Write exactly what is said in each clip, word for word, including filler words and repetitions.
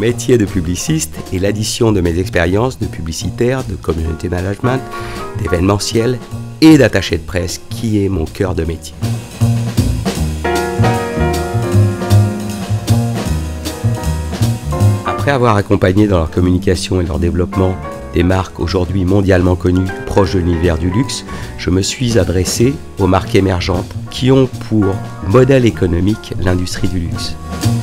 métier de publiciste est l'addition de mes expériences de publicitaire, de community management, d'événementiel et d'attaché de presse qui est mon cœur de métier. Après avoir accompagné dans leur communication et leur développement des marques aujourd'hui mondialement connues proches de l'univers du luxe, je me suis adressé aux marques émergentes qui ont pour modèle économique l'industrie du luxe.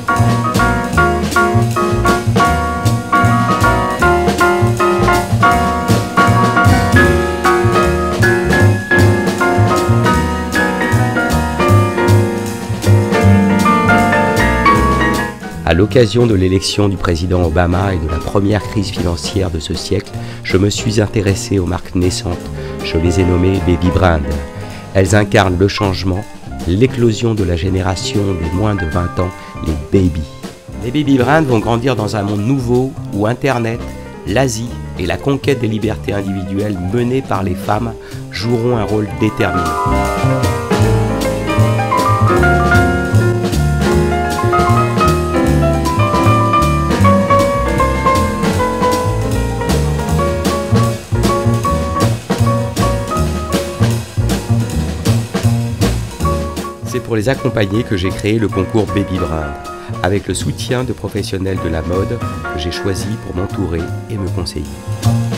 À l'occasion de l'élection du président Obama et de la première crise financière de ce siècle, je me suis intéressé aux marques naissantes. Je les ai nommées Baby Brand. Elles incarnent le changement, l'éclosion de la génération des moins de vingt ans, les baby. Les Baby Brand vont grandir dans un monde nouveau où Internet, l'Asie et la conquête des libertés individuelles menées par les femmes joueront un rôle déterminant. C'est pour les accompagner que j'ai créé le concours Baby Brand, avec le soutien de professionnels de la mode que j'ai choisis pour m'entourer et me conseiller.